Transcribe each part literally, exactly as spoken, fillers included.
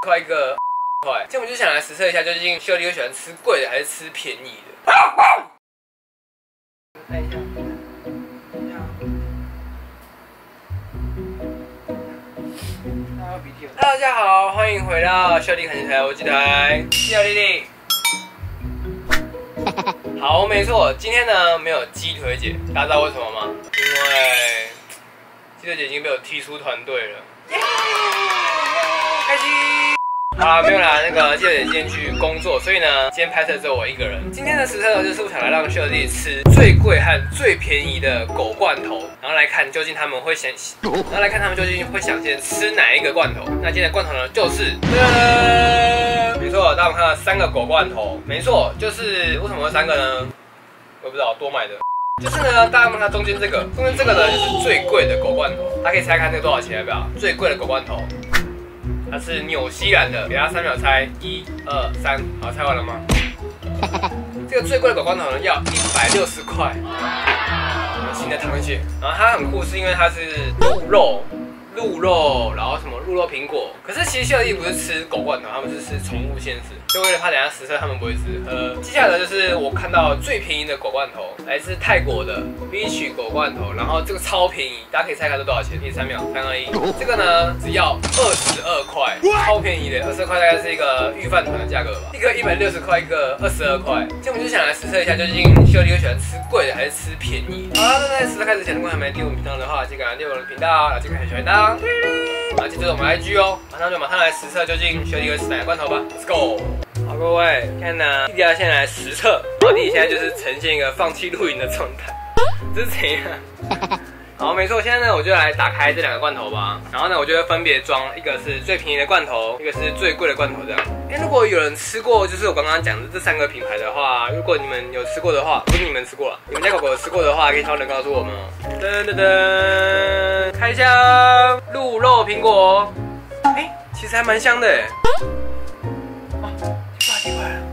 块一个块。今天我们就想来实测一下，究竟秀丽会喜欢吃贵的还是吃便宜的？看一下，鼻涕。大家好，欢迎回到秀丽看起台我记台，秀丽丽。好，没错，今天呢没有鸡腿姐，大家知道为什么吗？因为鸡腿姐已经被我踢出团队了，开心。好啦，没有啦，那个鸡腿姐今天去工作，所以呢，今天拍摄只有我一个人。今天的实测呢，就是我想来让秀丽吃最贵和最便宜的狗罐头，然后来看究竟他们会想，然后来看他们究竟会想先吃哪一个罐头。那今天的罐头呢，就是，没错，大家看到三个狗罐头，没错，就是为什么会三个呢？我不知道，多买的。就是呢，大家看它中间这个，中间这个呢就是最贵的狗罐头，大家可以猜看这个多少钱，要不要？最贵的狗罐头。它是纽西兰的，给大家三秒猜，一、二、三，好，猜完了吗？这个最贵的狗罐头呢，要一百六十块，新的螃蟹。然后它很酷，是因为它是鹿肉，鹿肉，然后什么鹿肉苹果。可是其实秀丽不是吃狗罐头，他们是吃宠物鲜食，就为了怕等下实测他们不会吃。呃，接下来就是我看到最便宜的狗罐头，来自泰国的 Beach 狗罐头，然后这个超便宜，大家可以猜看这多少钱？第三秒，三二一，这个呢只要二十二块，超便宜的，二十二块大概是一个御饭团的价格吧，一个一百六十块，一个二十二块。今天我们就想来实测一下，究竟秀丽会喜欢吃贵的还是吃便宜？好了，那在实测开始前，如果还没订阅我们频道的话，记得订阅我们的频道，然后记得开小铃铛，然后记得我们 I G 哦。马上就马上来实测，究竟秀丽会吃哪个罐头吧 ，Let's go！ 好，各位，看呢，弟弟要先来实测，然后弟弟现在就是呈现一个放弃录影的状态，这是怎样？好，没错，现在呢，我就来打开这两个罐头吧，然后呢，我就会分别装，一个是最便宜的罐头，一个是最贵的罐头，这样。哎，如果有人吃过，就是我刚刚讲的这三个品牌的话，如果你们有吃过的话，不是你们吃过了，你们家狗狗有吃过的话，可以超人告诉我们哦。噔噔噔，开箱，鹿肉苹果，哎，其实还蛮香的哎。递过来了，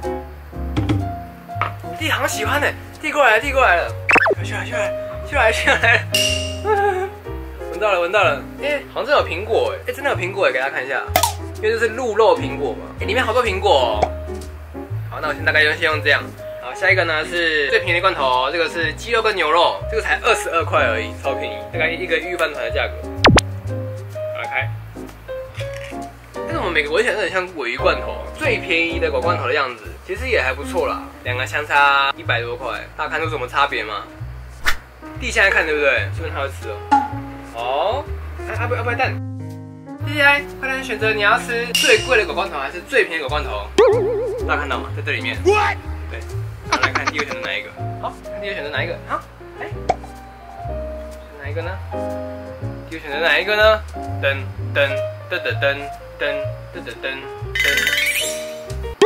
弟好像喜欢呢，递过来了，递过来了，去来去来去来去来，闻到了闻到了，哎、欸，好像真的有苹果哎，哎、欸、真的有苹果哎，给大家看一下，因为这是鹿肉苹果嘛，哎、欸、里面好多苹果哦。好，那我先大概就先用这样。好，下一个呢是最便宜的罐头，这个是鸡肉跟牛肉，这个才二十二块而已，超便宜，大概一个御饭团的价格。打开。但是我们每个闻起来都很像鲔鱼罐头，最便宜的狗罐头的样子，其实也还不错啦。两个相差一百多块，大家看出什么差别吗？弟现在看对不对？是不是他会吃哦？哦，阿不阿不蛋，弟来，快点选择你要吃最贵的狗罐头还是最便宜的狗罐头？大家看到吗？在这里面。对，我们来看弟会选择哪一个？好，看弟会选择哪一个？好，哎，选哪一个呢？弟会选择哪一个呢？噔噔噔噔噔。噔噔噔噔噔，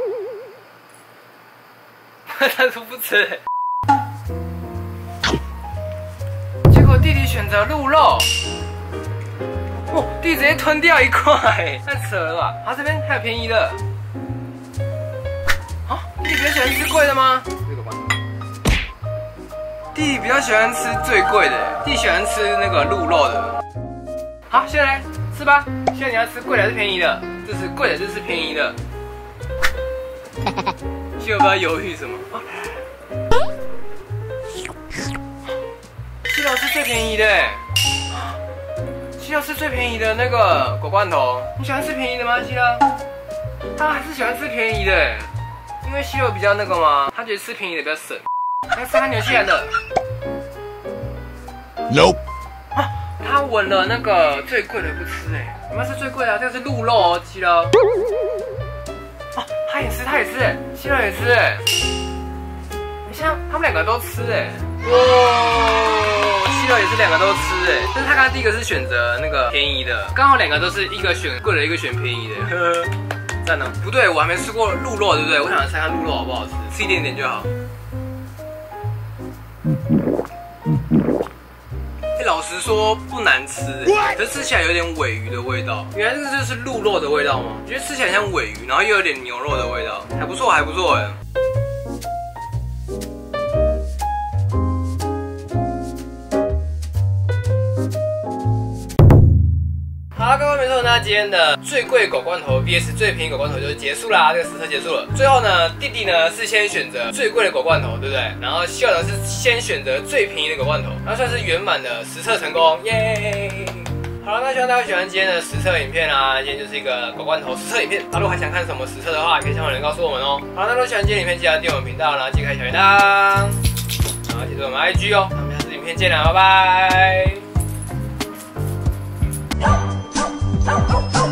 他说不吃，结果弟弟选择鹿肉，哇，弟弟直接吞掉一块，太扯了吧！啊，这边还有便宜的，啊，弟弟比较喜欢吃贵的吗？这个吧，弟弟比较喜欢吃最贵的，弟弟喜欢吃那个鹿肉的。好，现在来吃吧。现在你要吃贵的还是便宜的？这是贵的，这是便宜的。需要不要犹豫什么？啊，西老是最便宜的，西老是最便宜的那个狗罐头。你喜欢吃便宜的吗，西老？他还是喜欢吃便宜的，因为西老比较那个嘛，他觉得吃便宜的比较省。来吃他纽西兰的。Nope。他闻了那个最贵的不吃哎，你们是最贵的、啊，这个是鹿肉哦，七楼。哦，他也吃，他也吃哎，七楼也吃哎。你像他们两个都吃哎，哇，七楼也是两个都吃哎。但是他刚刚第一个是选择那个便宜的，刚好两个都是一个选贵的，一个选便宜的，呵呵，赞呢。不对，我还没吃过鹿肉，对不对？我想来猜看鹿肉好不好吃，吃一点点就好。老实说不难吃，可是吃起来有点鲔鱼的味道。原来这个就是鹿肉的味道吗？我觉得吃起来像鲔鱼，然后又有点牛肉的味道，还不错，还不错哎。好了，各位没错呢， 那今天的最贵狗罐头 V S 最便宜狗罐头就结束啦，这个实测结束了。最后呢，弟弟呢是先选择最贵的狗罐头，对不对？然后希尔呢是先选择最便宜的狗罐头，那算是圆满的实测成功，耶！好了，那希望大家喜欢今天的实测影片啊，今天就是一个狗罐头实测影片。那如果还想看什么实测的话，也可以向我留言告诉我们哦。好了，那如果喜欢今天影片，记得订阅我们频道，然后记得开小铃铛，然后记得我们 I G 哦。那我们下次影片见啦，拜拜。